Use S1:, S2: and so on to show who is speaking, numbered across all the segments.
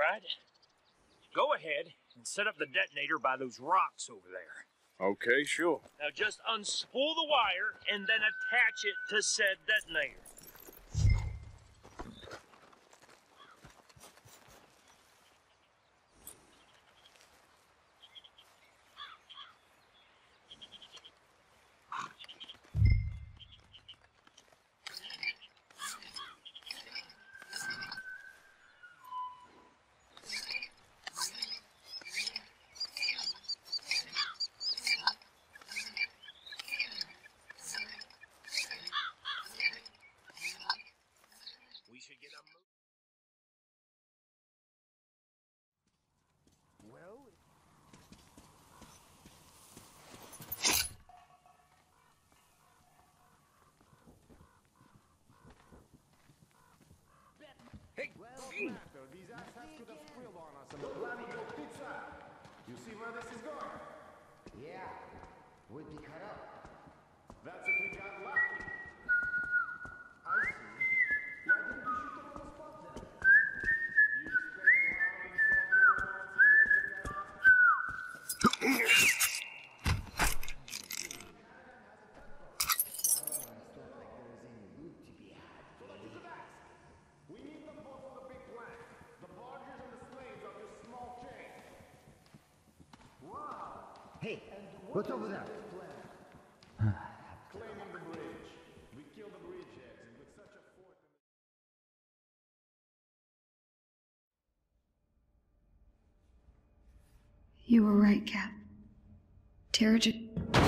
S1: right. Go ahead and set up the detonator by those rocks over there.
S2: Okay, sure.
S1: Now just unspool the wire and then attach it to said detonator.
S3: You see where this is going?
S4: Yeah, we'd be cut up.
S3: That's if we got lucky.
S4: I see. Why didn't we shoot them on the spot then?
S3: You expect ground and we need them both for the big plan. The barges and the slaves are just small change. Wow!
S4: Hey, what's over there?
S3: Claiming the bridge. We killed the bridgeheads, and with such a fort in the...
S5: You were right, Cap. Terrigen.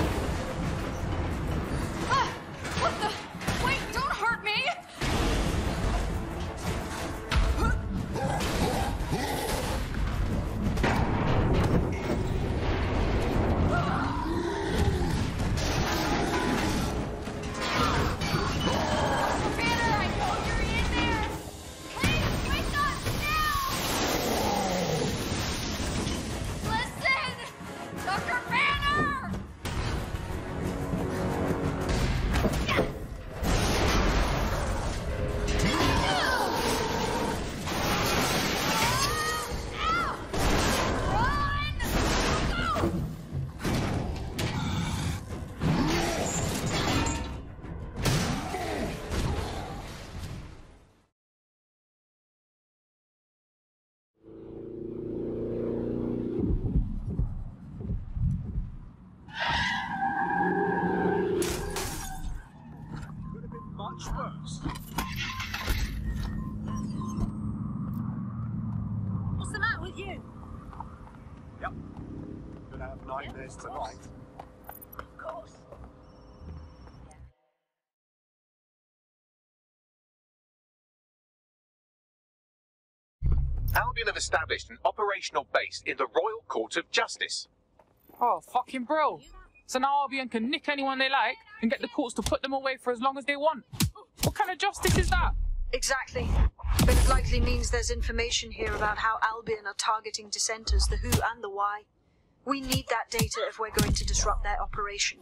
S6: Ah! What the? Wait, don't hurt me!
S7: What's the matter with you?
S3: Yep. Gonna have nightmares tonight.
S7: Of course.
S8: Albion have established an operational base in the Royal Court of Justice.
S9: Oh, fucking bro. So now Albion can nick anyone they like and get the courts to put them away for as long as they want. What kind of justice is that?
S10: Exactly. But it likely means there's information here about how Albion are targeting dissenters, the who and the why. We need that data if we're going to disrupt their operation.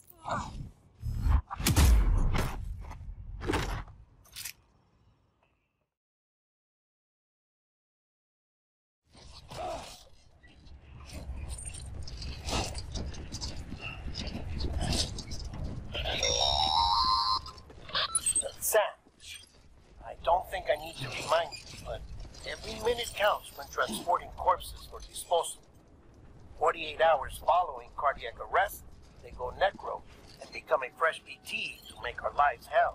S1: Sam, I don't think I need to remind you, but every minute counts when transporting corpses for disposal. 48 hours following cardiac arrest, they go necro and become a fresh BT to make our lives hell.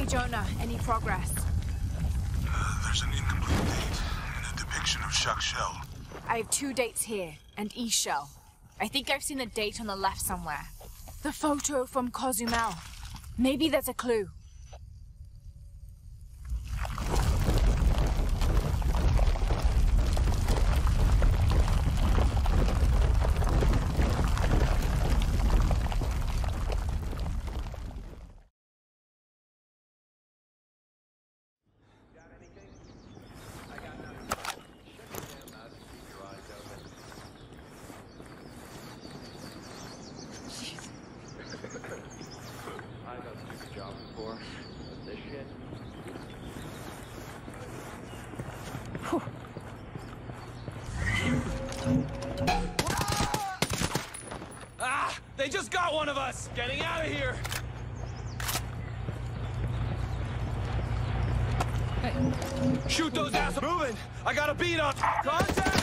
S6: Jonah, any progress?
S3: There's an incomplete date and a depiction of Jacques Shell.
S6: I have 2 dates here, and E-Shell. I think I've seen the date on the left somewhere. The photo from Cozumel. Maybe there's a clue.
S2: They just got one of us! Getting out of here! Hey. Shoot those assholes! Moving! I got a beat on! Contact!